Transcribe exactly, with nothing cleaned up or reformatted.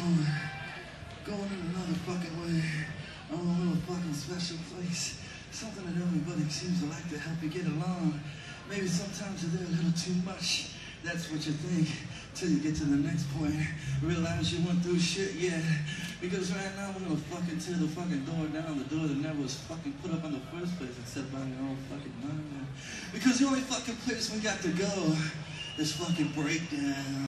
going, going in another fucking way, on a little fucking special place. Something that everybody seems to like to help you get along. Maybe sometimes you're there a little too much. That's what you think, till you get to the next point. Realize you went through shit, yeah. Because right now we're gonna fucking tear the fucking door down, the door that never was fucking put up in the first place except by your own fucking mind. Because the only fucking place we got to go is fucking breakdown.